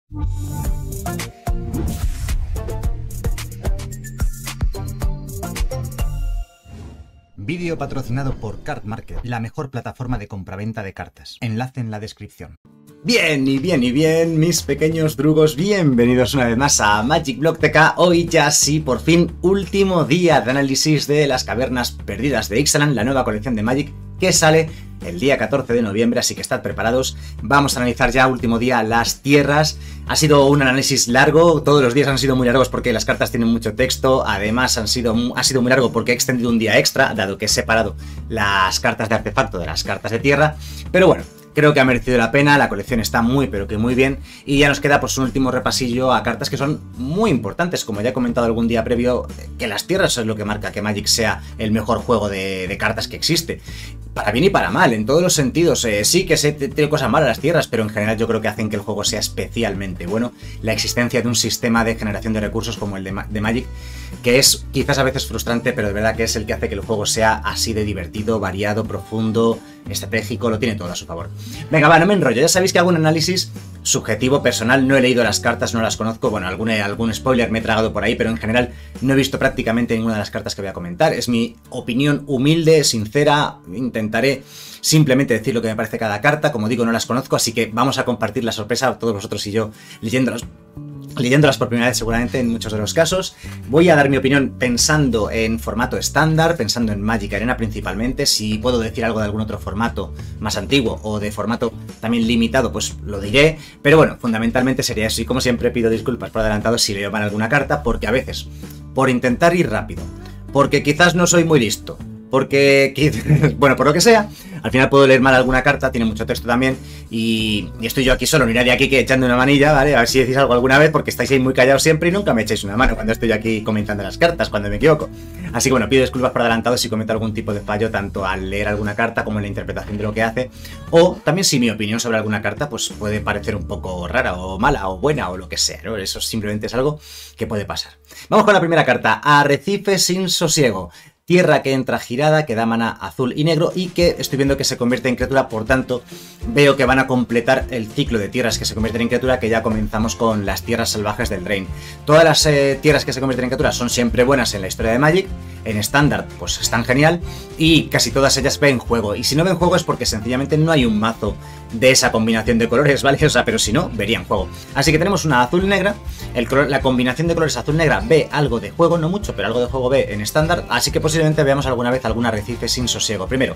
Vídeo patrocinado por Card Market, la mejor plataforma de compraventa de cartas. Enlace en la descripción. Bien, mis pequeños drugos, bienvenidos una vez más a Magic Block TK. Hoy ya sí, por fin, último día de análisis de las cavernas perdidas de Ixalan, la nueva colección de Magic que sale el día 14 de noviembre, así que estad preparados. Vamos a analizar ya último día las tierras. Ha sido un análisis largo, todos los días han sido muy largos porque las cartas tienen mucho texto. Además ha sido muy largo porque he extendido un día extra, dado que he separado las cartas de artefacto de las cartas de tierra. Pero bueno, creo que ha merecido la pena, la colección está muy pero que muy bien. Y ya nos queda pues un último repasillo a cartas que son muy importantes. Como ya he comentado algún día previo, que las tierras es lo que marca que Magic sea el mejor juego de cartas que existe. Para bien y para mal, en todos los sentidos. Sí que tiene cosas malas las tierras, pero en general yo creo que hacen que el juego sea especialmente bueno. La existencia de un sistema de generación de recursos como el de Magic, que es quizás a veces frustrante, pero de verdad que es el que hace que el juego sea así de divertido, variado, profundo, estratégico, lo tiene todo a su favor. Venga, va, no me enrollo, ya sabéis que hago un análisis subjetivo, personal, no he leído las cartas, no las conozco, bueno, algún spoiler me he tragado por ahí, pero en general no he visto prácticamente ninguna de las cartas que voy a comentar. Es mi opinión humilde, sincera, intentaré simplemente decir lo que me parece cada carta. Como digo, no las conozco, así que vamos a compartir la sorpresa, todos vosotros y yo, leyéndolas por primera vez seguramente en muchos de los casos. Voy a dar mi opinión pensando en formato estándar, pensando en Magic Arena principalmente. Si puedo decir algo de algún otro formato más antiguo o de formato también limitado, pues lo diré. Pero bueno, fundamentalmente sería eso. Y como siempre pido disculpas por adelantado si leo mal alguna carta, porque a veces, por intentar ir rápido, porque quizás no soy muy listo, porque, bueno, por lo que sea, al final puedo leer mal alguna carta, tiene mucho texto también, y estoy yo aquí solo, no nadie aquí que echando una manilla, ¿vale? A ver si decís algo alguna vez, porque estáis ahí muy callados siempre y nunca me echáis una mano cuando estoy aquí comentando las cartas, cuando me equivoco. Así que bueno, pido disculpas por adelantado si cometo algún tipo de fallo, tanto al leer alguna carta como en la interpretación de lo que hace, o también si mi opinión sobre alguna carta pues puede parecer un poco rara, o mala, o buena, o lo que sea, ¿no? Eso simplemente es algo que puede pasar. Vamos con la primera carta, Arrecife sin sosiego. Tierra que entra girada, que da mana azul y negro y que estoy viendo que se convierte en criatura, por tanto veo que van a completar el ciclo de tierras que se convierten en criatura, que ya comenzamos con las tierras salvajes del Drain. Todas las tierras que se convierten en criatura son siempre buenas en la historia de Magic, en estándar pues están genial y casi todas ellas ven juego, y si no ven juego es porque sencillamente no hay un mazo de esa combinación de colores, ¿vale? O sea, pero si no, verían juego. Así que tenemos una azul-negra, la combinación de colores azul-negra ve algo de juego, no mucho, pero algo de juego ve en estándar, así que posiblemente veamos alguna vez algún Arrecife sin sosiego. Primero,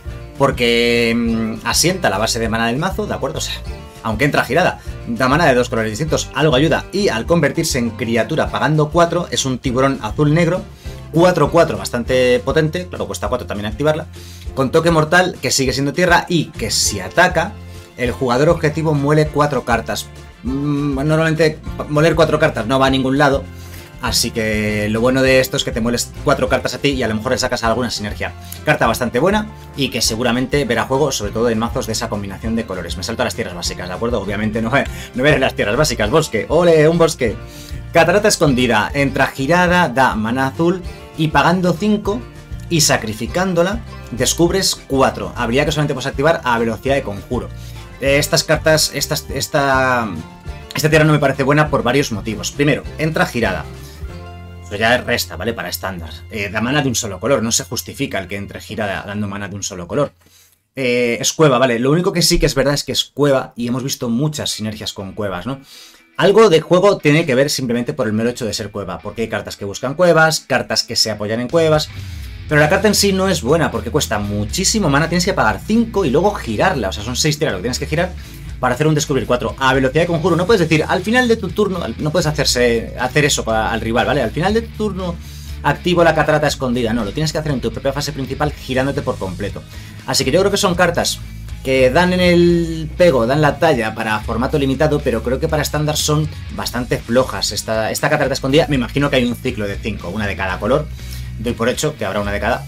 porque asienta la base de mana del mazo, ¿de acuerdo? O sea, aunque entra girada, da mana de dos colores distintos, algo ayuda, y al convertirse en criatura pagando 4, es un tiburón azul-negro, 4-4 bastante potente, claro, cuesta 4 también activarla, con toque mortal que sigue siendo tierra y que si ataca, el jugador objetivo muele 4 cartas. Normalmente moler 4 cartas no va a ningún lado, así que lo bueno de esto es que te mueles 4 cartas a ti y a lo mejor le sacas alguna sinergia. Carta bastante buena y que seguramente verá juego, sobre todo en mazos de esa combinación de colores. Me salto a las tierras básicas, ¿de acuerdo? Obviamente no veré las tierras básicas. Bosque, ¡ole! Un bosque. Catarata escondida, entra girada, da mana azul y pagando 5 y sacrificándola descubres 4. Habilidad que solamente puedes activar a velocidad de conjuro. Estas cartas, esta tierra no me parece buena por varios motivos. Primero, entra girada. Eso ya resta, ¿vale? Para estándar. Da mana de un solo color, no se justifica el que entre girada dando mana de un solo color. Es cueva, ¿vale? Lo único que sí que es verdad es que es cueva y hemos visto muchas sinergias con cuevas, ¿no? Algo de juego tiene que ver simplemente por el mero hecho de ser cueva, porque hay cartas que buscan cuevas, cartas que se apoyan en cuevas, pero la carta en sí no es buena porque cuesta muchísimo mana, tienes que pagar 5 y luego girarla, o sea, son 6 tierras lo que tienes que girar para hacer un descubrir 4 a velocidad de conjuro. No puedes decir, al final de tu turno, no puedes hacer eso al rival, ¿vale? Al final de tu turno activo la catarata escondida, no, lo tienes que hacer en tu propia fase principal girándote por completo. Así que yo creo que son cartas que dan en el pego, dan la talla para formato limitado, pero creo que para estándar son bastante flojas. Esta catarata escondida, me imagino que hay un ciclo de 5, una de cada color, doy por hecho que habrá una de cada,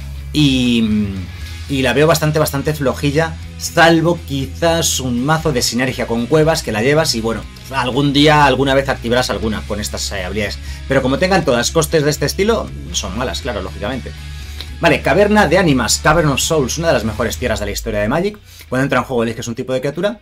y la veo bastante flojilla, salvo quizás un mazo de sinergia con cuevas que la llevas y bueno, algún día, alguna vez activarás alguna con estas habilidades, pero como tengan todas costes de este estilo, son malas, claro, lógicamente. Vale, Caverna de Ánimas, Cavern of Souls, una de las mejores tierras de la historia de Magic. Cuando entra en juego eliges un tipo de criatura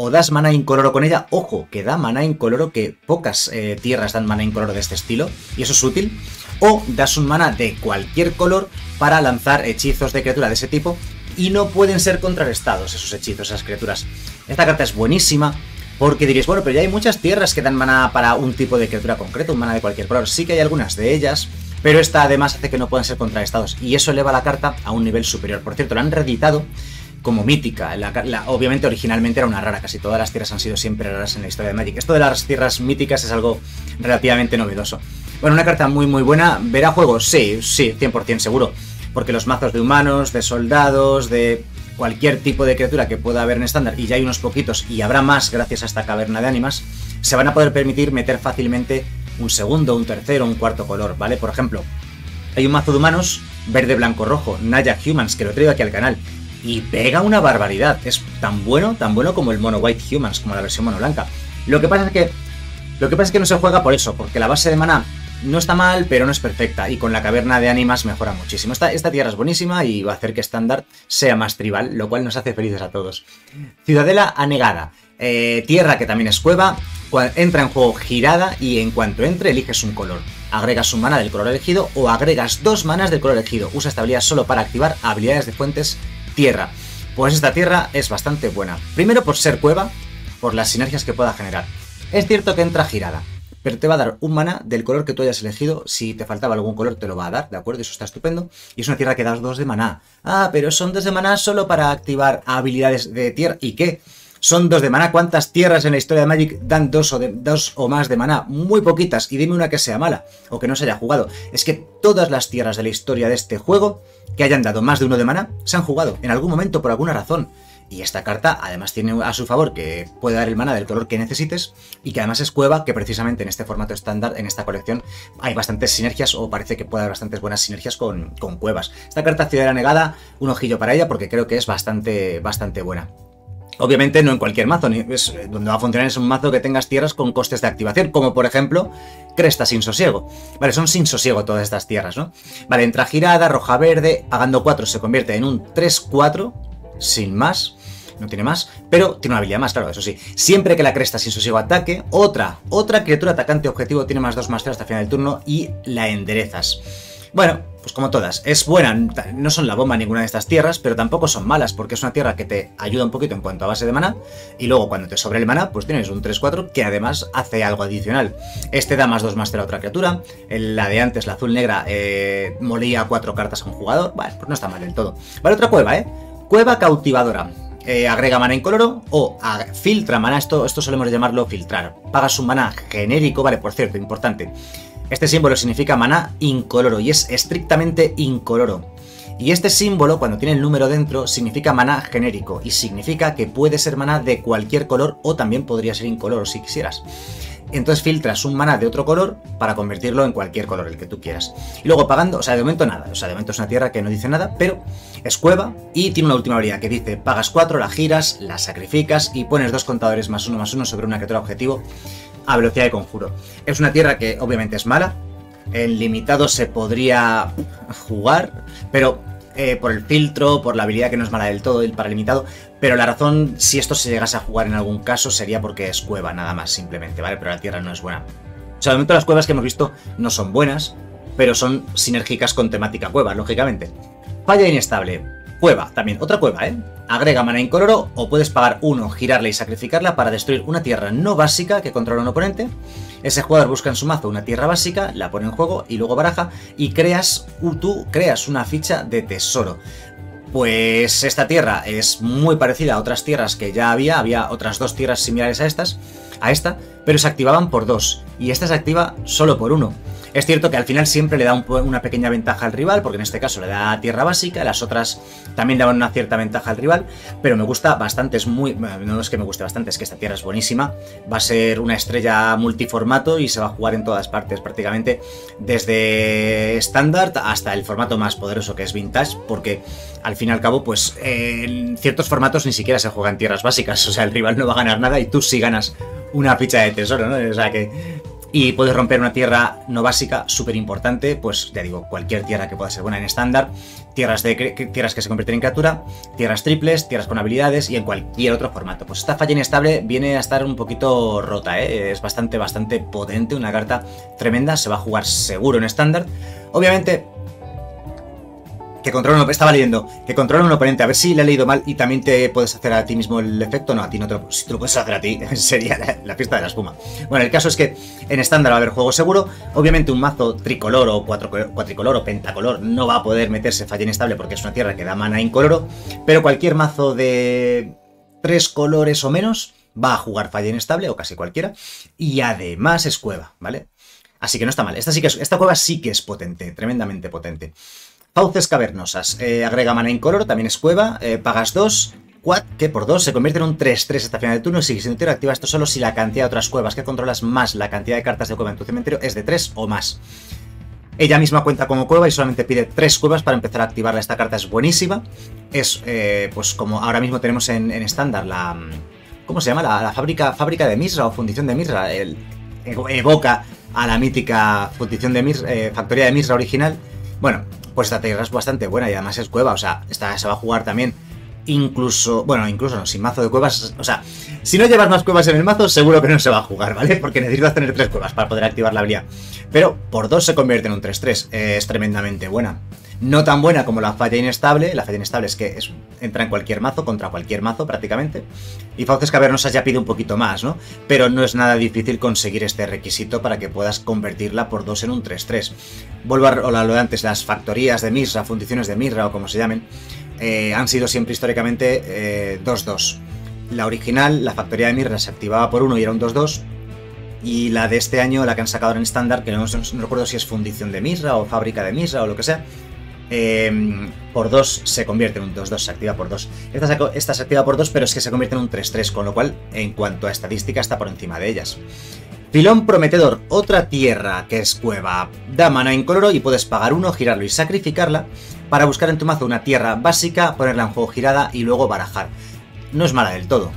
o das maná incoloro con ella, ojo, que da maná incoloro, que pocas tierras dan maná incoloro de este estilo, y eso es útil, o das un maná de cualquier color para lanzar hechizos de criatura de ese tipo, y no pueden ser contrarrestados esos hechizos, esas criaturas. Esta carta es buenísima, porque diréis, bueno, pero ya hay muchas tierras que dan maná para un tipo de criatura concreto, un maná de cualquier color. Sí que hay algunas de ellas, pero esta además hace que no puedan ser contrarrestados, y eso eleva la carta a un nivel superior. Por cierto, la han reeditado como mítica. Obviamente originalmente era una rara, casi todas las tierras han sido siempre raras en la historia de Magic. Esto de las tierras míticas es algo relativamente novedoso. Bueno, una carta muy muy buena. ¿Verá juego? Sí, 100% seguro, porque los mazos de humanos, de soldados, de cualquier tipo de criatura que pueda haber en estándar, y ya hay unos poquitos y habrá más gracias a esta caverna de ánimas, se van a poder permitir meter fácilmente un segundo, un tercero, un cuarto color, ¿vale? Por ejemplo, hay un mazo de humanos verde, blanco, rojo, Naya Humans, que lo traigo aquí al canal, y pega una barbaridad. Es tan bueno como el mono White Humans, como la versión mono blanca. Lo que pasa es que no se juega por eso, porque la base de maná no está mal, pero no es perfecta, y con la caverna de ánimas mejora muchísimo. Esta tierra es buenísima y va a hacer que estándar sea más tribal, lo cual nos hace felices a todos. Ciudadela Anegada. Tierra que también es cueva, entra en juego girada, y en cuanto entre eliges un color. Agregas un maná del color elegido o agregas 2 manas del color elegido. Usa esta habilidad solo para activar habilidades de fuentes tierra. Pues esta tierra es bastante buena. Primero por ser cueva, por las sinergias que pueda generar. Es cierto que entra girada, pero te va a dar un maná del color que tú hayas elegido. Si te faltaba algún color te lo va a dar, ¿de acuerdo? Eso está estupendo. Y es una tierra que das 2 de maná. Ah, pero son 2 de maná solo para activar habilidades de tierra. ¿Y qué? Son 2 de maná. ¿Cuántas tierras en la historia de Magic dan 2 o más de maná? Muy poquitas. Y dime una que sea mala o que no se haya jugado. Es que todas las tierras de la historia de este juego que hayan dado más de 1 de maná se han jugado en algún momento por alguna razón. Y esta carta además tiene a su favor que puede dar el maná del color que necesites, y que además es cueva, que precisamente en este formato estándar, en esta colección, hay bastantes sinergias, o parece que puede haber bastantes buenas sinergias con cuevas. Esta carta Ciudadela Negada, un ojillo para ella, porque creo que es bastante buena. Obviamente no en cualquier mazo, donde va a funcionar es un mazo que tengas tierras con costes de activación, como por ejemplo Cresta sin sosiego. Vale, son sin sosiego todas estas tierras, ¿no? Vale, entra girada, roja-verde, pagando 4 se convierte en un 3-4, sin más. No tiene más, pero tiene una habilidad más, claro, eso sí. Siempre que la Cresta sin sosiego ataque, otra criatura atacante objetivo tiene +2/+3 hasta el final del turno y la enderezas. Bueno, pues como todas, es buena, no son la bomba ninguna de estas tierras, pero tampoco son malas, porque es una tierra que te ayuda un poquito en cuanto a base de maná, y luego cuando te sobre el maná, pues tienes un 3-4 que además hace algo adicional. Este da +2/+3 a otra criatura, la de antes, la azul-negra, molía 4 cartas a un jugador. Vale, pues no está mal del todo. Vale, otra cueva, Cueva cautivadora. Agrega maná incoloro o filtra maná, esto solemos llamarlo filtrar. Pagas un maná genérico, vale, por cierto, importante. Este símbolo significa maná incoloro y es estrictamente incoloro. Y este símbolo, cuando tiene el número dentro, significa maná genérico y significa que puede ser maná de cualquier color o también podría ser incoloro si quisieras. Entonces filtras un maná de otro color para convertirlo en cualquier color, el que tú quieras. Y luego pagando, o sea, de momento nada. O sea, de momento es una tierra que no dice nada, pero es cueva y tiene una última habilidad que dice: pagas 4, la giras, la sacrificas y pones 2 contadores +1/+1 sobre una criatura objetivo a velocidad de conjuro. Es una tierra que obviamente es mala. En limitado se podría jugar, pero por el filtro, por la habilidad que no es mala del todo, el para limitado, pero la razón, si esto se llegase a jugar en algún caso, sería porque es cueva, nada más, simplemente, ¿vale? Pero la tierra no es buena. O sea, de momento las cuevas que hemos visto no son buenas, pero son sinérgicas con temática cueva, lógicamente. Falla inestable. Cueva, también, otra cueva, Agrega maná incoloro o puedes pagar 1, girarla y sacrificarla para destruir una tierra no básica que controla un oponente. Ese jugador busca en su mazo una tierra básica, la pone en juego y luego baraja y tú creas una ficha de tesoro. Pues esta tierra es muy parecida a otras tierras que ya había otras 2 tierras similares a esta, pero se activaban por 2 y esta se activa solo por 1. Es cierto que al final siempre le da una pequeña ventaja al rival, porque en este caso le da tierra básica, las otras también le dan una cierta ventaja al rival, pero me gusta bastante, no es que me guste bastante, es que esta tierra es buenísima, va a ser una estrella multiformato y se va a jugar en todas partes prácticamente, desde estándar hasta el formato más poderoso que es vintage, porque al fin y al cabo, pues en ciertos formatos ni siquiera se juegan tierras básicas, o sea, el rival no va a ganar nada y tú sí ganas una ficha de tesoro, ¿no? O sea que Y puedes romper una tierra no básica, súper importante, pues ya digo, cualquier tierra que pueda ser buena en estándar, tierras que se convierten en criatura, tierras triples, tierras con habilidades y en cualquier otro formato. Pues esta falla inestable viene a estar un poquito rota, ¿eh? Es bastante potente, una carta tremenda, se va a jugar seguro en estándar. Obviamente, que controla estaba leyendo, que controla un oponente, a ver si le he leído mal y también te puedes hacer a ti mismo el efecto. No, a ti no si te lo puedes hacer a ti, sería la fiesta de la espuma. Bueno, el caso es que en estándar va a haber juego seguro. Obviamente un mazo tricolor o cuatricolor o pentacolor no va a poder meterse falla inestable porque es una tierra que da mana incoloro, pero cualquier mazo de 3 colores o menos va a jugar falla inestable, o casi cualquiera, y además es cueva, ¿vale? Así que no está mal. Esta cueva sí que es potente, tremendamente potente. Fauces cavernosas, agrega mana incoloro, también es cueva, pagas 2, que por 2 se convierte en un 3-3 hasta final del turno y sigue siendo tierra. Activa esto solo si la cantidad de otras cuevas que controlas más la cantidad de cartas de cueva en tu cementerio es de 3 o más. Ella misma cuenta como cueva y solamente pide 3 cuevas para empezar a activarla. Esta carta es buenísima, es pues como ahora mismo tenemos en estándar la... ¿Cómo se llama? La fábrica de Misra o fundición de Misra, evoca a la mítica fundición de Misra, factoría de Misra original. Bueno, pues esta tierra es bastante buena y además es cueva, o sea, esta se va a jugar también incluso no, sin mazo de cuevas, o sea, si no llevas más cuevas en el mazo, seguro que no se va a jugar, ¿vale? Porque necesitas tener 3 cuevas para poder activar la habilidad. Pero por 2 se convierte en un 3-3, es tremendamente buena. No tan buena como la falla inestable es que entra en cualquier mazo, contra cualquier mazo prácticamente. Y Fauces cavernosas ya pide un poquito más, ¿no? Pero no es nada difícil conseguir este requisito para que puedas convertirla por 2 en un 3-3. Vuelvo a lo de antes, las factorías de Misra, fundiciones de Misra o como se llamen, han sido siempre históricamente 2-2. La original, la factoría de Misra, se activaba por 1 y era un 2-2. Y la de este año, la que han sacado en estándar, que no recuerdo si es fundición de Misra o fábrica de Misra o lo que sea, por 2 se convierte en un 2-2, se activa por 2. Esta se activa por 2, pero es que se convierte en un 3-3, con lo cual, en cuanto a estadística, está por encima de ellas. Filón prometedor, otra tierra que es cueva, da mana incoloro y puedes pagar 1, girarlo y sacrificarla para buscar en tu mazo una tierra básica, ponerla en juego girada y luego barajar. No es mala del todo.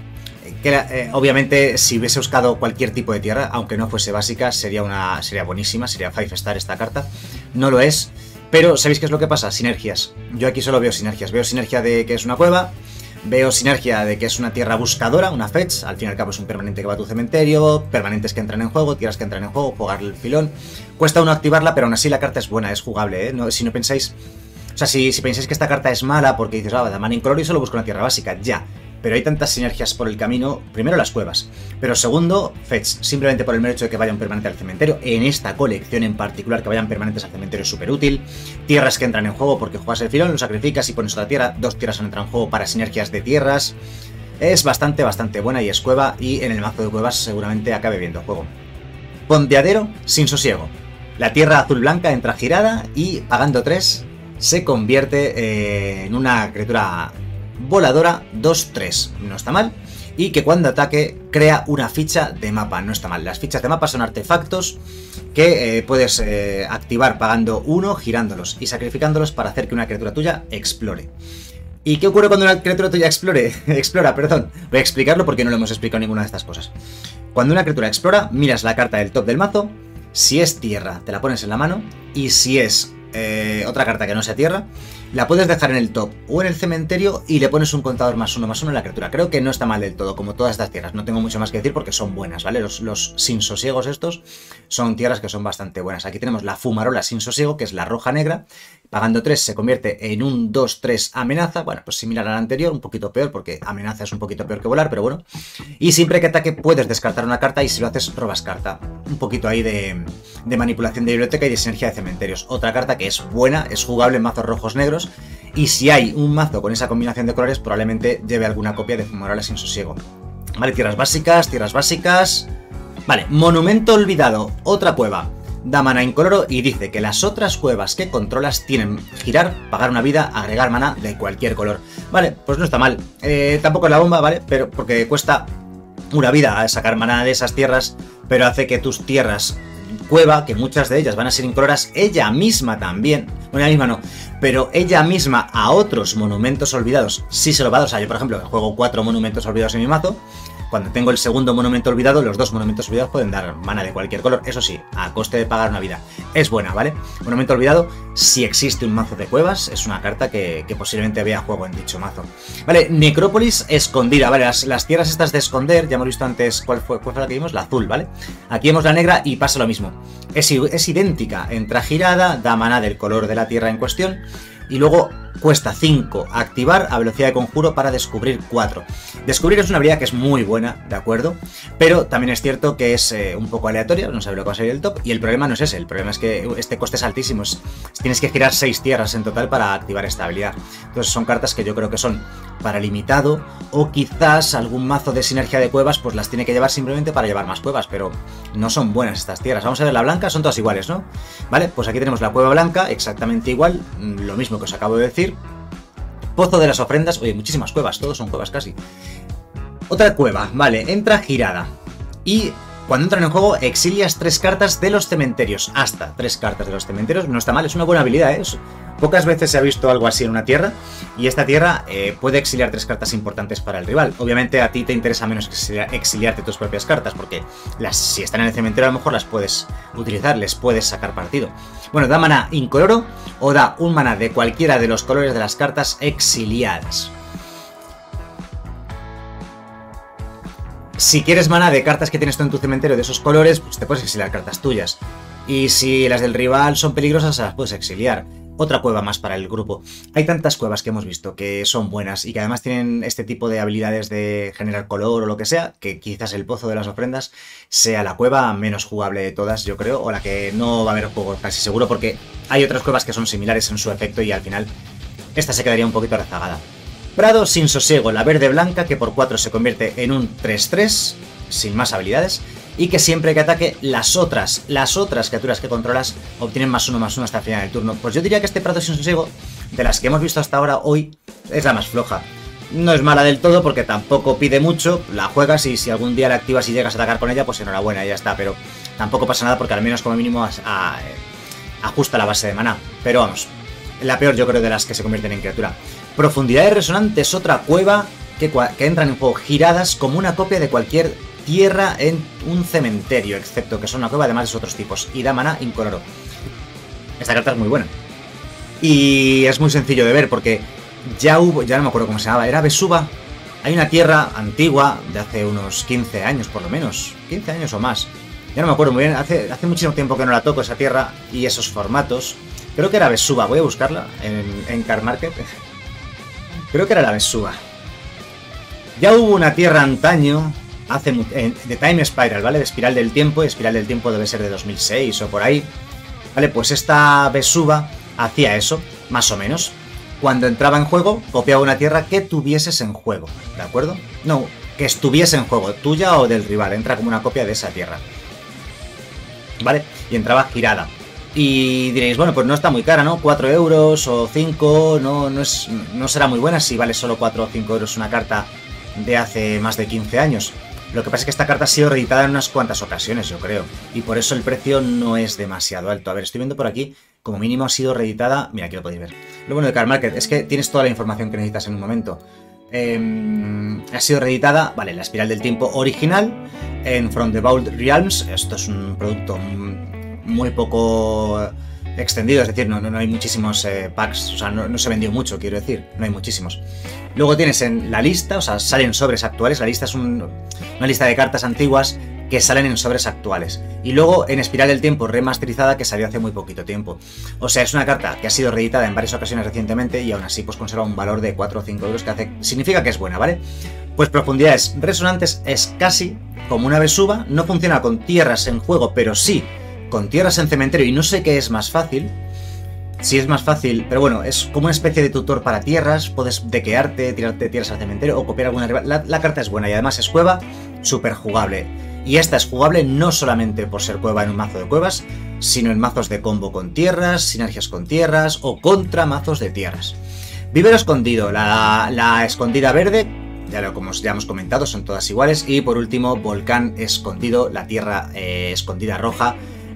Obviamente, si hubiese buscado cualquier tipo de tierra, aunque no fuese básica, sería buenísima, sería 5 star esta carta. No lo es. Pero, ¿sabéis qué es lo que pasa? Sinergias. Yo aquí solo veo sinergias. Veo sinergia de que es una cueva, veo sinergia de que es una tierra buscadora, una fetch, al fin y al cabo es un permanente que va a tu cementerio, permanentes que entran en juego, tierras que entran en juego, jugar el filón. Cuesta uno activarla, pero aún así la carta es buena, es jugable, ¿eh? No, si no pensáis... O sea, si pensáis que esta carta es mala porque dices, da mana incoloro y solo busco una tierra básica, ya. Pero hay tantas sinergias por el camino, primero las cuevas, pero segundo, fetch, simplemente por el mero hecho de que vaya un permanente al cementerio, en esta colección en particular que vayan permanentes al cementerio es súper útil, tierras que entran en juego porque juegas el filón, lo sacrificas y pones otra tierra, 2 tierras entran en juego para sinergias de tierras, es bastante buena y es cueva y en el mazo de cuevas seguramente acabe viendo juego. Pondeadero sin sosiego, la tierra azul-blanca entra girada y pagando 3 se convierte en una criatura voladora 2-3, no está mal, y que cuando ataque crea una ficha de mapa, no está mal. Las fichas de mapa son artefactos que puedes activar pagando 1, girándolos y sacrificándolos para hacer que una criatura tuya explore. ¿Y qué ocurre cuando una criatura tuya explora, perdón, voy a explicarlo porque no lo hemos explicado ninguna de estas cosas. Cuando una criatura explora, miras la carta del top del mazo, si es tierra te la pones en la mano y si es otra carta que no sea tierra, la puedes dejar en el top o en el cementerio y le pones un contador +1/+1 en la criatura. Creo que no está mal del todo, como todas estas tierras. No tengo mucho más que decir porque son buenas, ¿vale? Los sin sosiegos estos son tierras que son bastante buenas. Aquí tenemos la fumarola sin sosiego, que es la roja-negra. Pagando 3 se convierte en un 2-3 amenaza. Bueno, pues similar a la anterior, un poquito peor porque amenaza es un poquito peor que volar, pero bueno. Y siempre que ataque puedes descartar una carta y si lo haces robas carta. Un poquito ahí de manipulación de biblioteca y de sinergia de cementerios. Otra carta que es buena, es jugable en mazos rojos-negros. Y si hay un mazo con esa combinación de colores, probablemente lleve alguna copia de fumarola sin sosiego. Vale, tierras básicas. Vale, monumento olvidado, otra cueva. Da mana incoloro y dice que las otras cuevas que controlas tienen girar, pagar una vida, agregar mana de cualquier color. Vale, pues no está mal. Tampoco es la bomba, ¿vale? Pero porque cuesta una vida sacar mana de esas tierras, pero hace que tus tierras cueva, que muchas de ellas van a ser incoloras, ella misma también, bueno, ella misma no, pero ella misma a otros monumentos olvidados sí se lo va a dar. O sea, yo por ejemplo juego 4 monumentos olvidados en mi mazo. cuando tengo el segundo monumento olvidado, los dos monumentos olvidados pueden dar mana de cualquier color, eso sí, a coste de pagar una vida. Es buena, ¿vale? Monumento olvidado, si existe un mazo de cuevas, es una carta que posiblemente vea juego en dicho mazo. Vale, Necrópolis escondida, ¿vale? Las tierras estas de esconder, ya hemos visto antes cuál fue la que vimos, la azul, ¿vale? Aquí vemos la negra y pasa lo mismo. Es idéntica, entra girada, da mana del color de la tierra en cuestión. Y luego cuesta 5 activar a velocidad de conjuro para descubrir 4. Descubrir es una habilidad que es muy buena, ¿de acuerdo? Pero también es cierto que es un poco aleatoria, no sabe lo que va a salir el top. Y el problema no es ese, el problema es que este coste es altísimo. Tienes que girar 6 tierras en total para activar esta habilidad. Entonces son cartas que yo creo que son para limitado, o quizás algún mazo de sinergia de cuevas pues las tiene que llevar simplemente para llevar más cuevas, pero no son buenas estas tierras. Vamos a ver la blanca, son todas iguales, ¿no? Vale, pues aquí tenemos la cueva blanca, exactamente igual, lo mismo que os acabo de decir. Pozo de las ofrendas, oye, muchísimas cuevas, todos son cuevas casi. Otra cueva, vale, entra girada. Y cuando entran en juego, exilias 3 cartas de los cementerios. Hasta 3 cartas de los cementerios, no está mal, es una buena habilidad, ¿eh? Pocas veces se ha visto algo así en una tierra, y esta tierra puede exiliar 3 cartas importantes para el rival. Obviamente a ti te interesa menos exiliarte tus propias cartas, porque si están en el cementerio a lo mejor las puedes utilizar, les puedes sacar partido. Bueno, da mana incoloro o da un mana de cualquiera de los colores de las cartas exiliadas. Si quieres mana de cartas que tienes tú en tu cementerio de esos colores, pues te puedes exiliar cartas tuyas. Y si las del rival son peligrosas, las puedes exiliar. Otra cueva más para el grupo. Hay tantas cuevas que hemos visto que son buenas y que además tienen este tipo de habilidades de generar color o lo que sea, que quizás el pozo de las ofrendas sea la cueva menos jugable de todas, yo creo, o la que no va a haber juego casi seguro, porque hay otras cuevas que son similares en su efecto y al final esta se quedaría un poquito rezagada. Prado sin sosiego, la verde blanca, que por 4 se convierte en un 3-3, sin más habilidades, y que siempre que ataque las otras criaturas que controlas obtienen +1/+1 hasta el final del turno. Pues yo diría que este Prado sin sosiego, de las que hemos visto hasta ahora hoy, es la más floja. No es mala del todo porque tampoco pide mucho, la juegas y si algún día la activas y llegas a atacar con ella, pues enhorabuena, ya está, pero tampoco pasa nada porque al menos como mínimo ajusta la base de maná. Pero vamos, la peor yo creo de las que se convierten en criatura. Profundidad de resonante es otra cueva que entran en juego giradas como una copia de cualquier tierra en un cementerio, excepto que son una cueva además de otros tipos, y da mana incoloro. Esta carta es muy buena. Y es muy sencillo de ver porque ya no me acuerdo cómo se llamaba, era Vesuva. Hay una tierra antigua de hace unos 15 años por lo menos, 15 años o más. Ya no me acuerdo muy bien, hace muchísimo tiempo que no la toco esa tierra y esos formatos. Creo que era Vesuva, voy a buscarla en Card Market. Creo que era la Vesuva. Ya hubo una tierra antaño, de Time Spiral, ¿vale? De Espiral del Tiempo, y Espiral del Tiempo debe ser de 2006 o por ahí. Vale, pues esta Vesuva hacía eso, más o menos. Cuando entraba en juego, copiaba una tierra que tuvieses en juego, ¿de acuerdo? No, que estuviese en juego, tuya o del rival, entra como una copia de esa tierra. ¿Vale? Y entraba girada. Y diréis, bueno, pues no está muy cara, ¿no? 4 euros o 5, no será muy buena si vale solo 4 o 5 euros una carta de hace más de 15 años. Lo que pasa es que esta carta ha sido reeditada en unas cuantas ocasiones, yo creo. Y por eso el precio no es demasiado alto. A ver, estoy viendo por aquí, como mínimo ha sido reeditada. Mira, aquí lo podéis ver. Lo bueno de Card Market es que tienes toda la información que necesitas en un momento. Ha sido reeditada, vale, la Espiral del Tiempo original en From the Vault Realms. Esto es un producto muy poco extendido, es decir, no hay muchísimos packs, o sea, no se vendió mucho, quiero decir, no hay muchísimos. Luego tienes en la lista, o sea, salen sobres actuales, la lista es una lista de cartas antiguas que salen en sobres actuales. Y luego en Espiral del Tiempo remasterizada, que salió hace muy poquito tiempo. O sea, es una carta que ha sido reeditada en varias ocasiones recientemente y aún así pues conserva un valor de 4 o 5 euros, que significa que es buena, ¿vale? Pues profundidades resonantes es casi como una Vesuva, no funciona con tierras en juego, pero sí con tierras en cementerio, y no sé qué es más fácil. Sí es más fácil, pero bueno, es como una especie de tutor para tierras, puedes dequearte, tirarte tierras al cementerio o copiar alguna rival. La carta es buena y además es cueva súper jugable. Y esta es jugable no solamente por ser cueva en un mazo de cuevas, sino en mazos de combo con tierras, sinergias con tierras o contra mazos de tierras. Vivero escondido, la escondida verde, como ya hemos comentado, son todas iguales. Y por último, volcán escondido, la tierra escondida roja,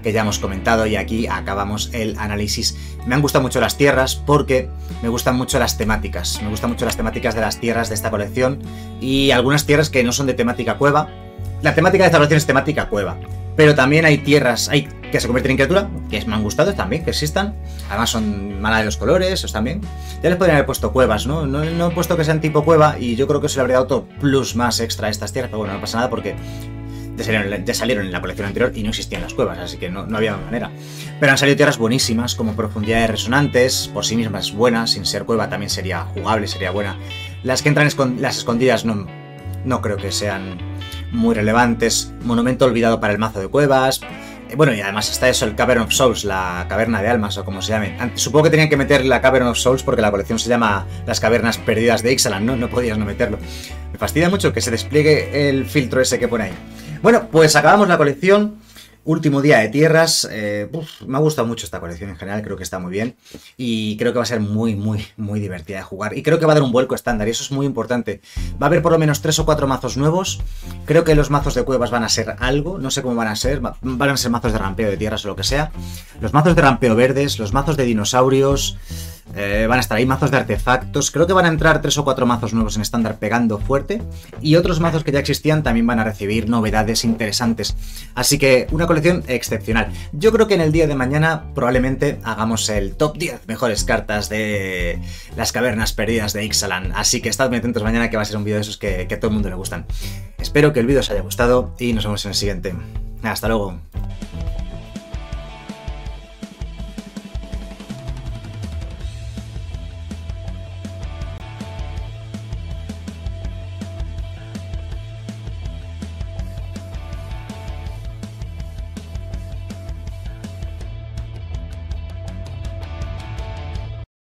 que ya hemos comentado, y aquí acabamos el análisis. Me han gustado mucho las tierras porque me gustan mucho las temáticas. Me gustan mucho las temáticas de las tierras de esta colección y algunas tierras que no son de temática cueva. La temática de esta colección es temática cueva, pero también hay tierras que se convierten en criatura, que me han gustado también, que existan. Además son malas de los colores, esos también. Ya les podrían haber puesto cuevas, ¿no? No he puesto que sean tipo cueva y yo creo que eso le habría dado otro plus más extra a estas tierras, pero bueno, no pasa nada porque ya salieron en la colección anterior y no existían las cuevas, así que no había manera. Pero han salido tierras buenísimas, como profundidades resonantes, por sí mismas buenas, sin ser cueva también sería jugable, sería buena. Las que entran las escondidas no creo que sean muy relevantes. Monumento olvidado para el mazo de cuevas. Bueno, y además está eso, el Cavern of Souls, la caverna de almas o como se llame. Supongo que tenían que meter la Cavern of Souls porque la colección se llama Las cavernas perdidas de Ixalan, ¿no? No podías no meterlo. Me fastidia mucho que se despliegue el filtro ese que pone ahí. Bueno, pues acabamos la colección. Último día de tierras. Me ha gustado mucho esta colección en general, creo que está muy bien. Y creo que va a ser muy divertida de jugar. Y creo que va a dar un vuelco estándar, y eso es muy importante. Va a haber por lo menos 3 o 4 mazos nuevos. Creo que los mazos de cuevas van a ser algo, no sé cómo van a ser. Van a ser mazos de rampeo de tierras o lo que sea. Los mazos de rampeo verdes, los mazos de dinosaurios. Van a estar ahí mazos de artefactos. Creo que van a entrar 3 o 4 mazos nuevos en estándar pegando fuerte. Y otros mazos que ya existían también van a recibir novedades interesantes. Así que una colección excepcional. Yo creo que en el día de mañana probablemente hagamos el top 10 mejores cartas de las cavernas perdidas de Ixalan. Así que estad muy atentos mañana, que va a ser un vídeo de esos que a todo el mundo le gustan. Espero que el vídeo os haya gustado y nos vemos en el siguiente. Hasta luego.